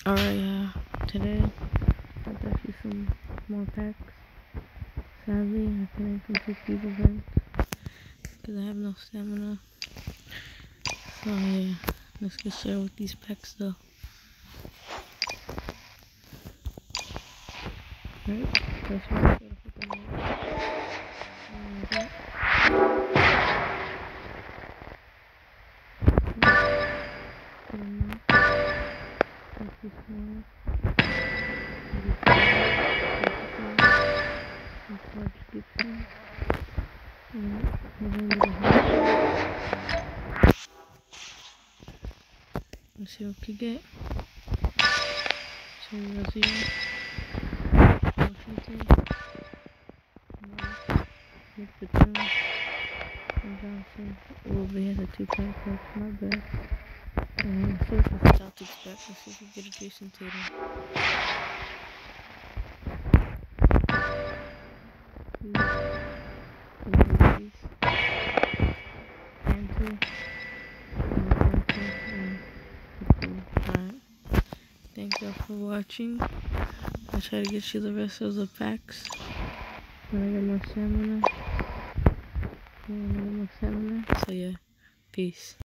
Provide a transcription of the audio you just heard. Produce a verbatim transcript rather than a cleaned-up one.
Alright, yeah. Today, I got you some more packs. Sadly, I couldn't complete these events because I have no stamina. So yeah, let's get started with these packs though. Alright, first one, start off with the light. And that. Put them out. Take this one. George Gibson. Alright, we're going to the house. Let's see what we get. So Rozier, Washington, Morris, Nick Batum, and Johnson. Oh, they had a two-pack, that's my bad. And let's see what the Celtics back. Let's see if we get a Jason Tatum. Peace. Anthony. Alright. Thank y'all for watching. I'll try to get you the rest of the packs when I get more stamina. When I get more stamina. So yeah, peace.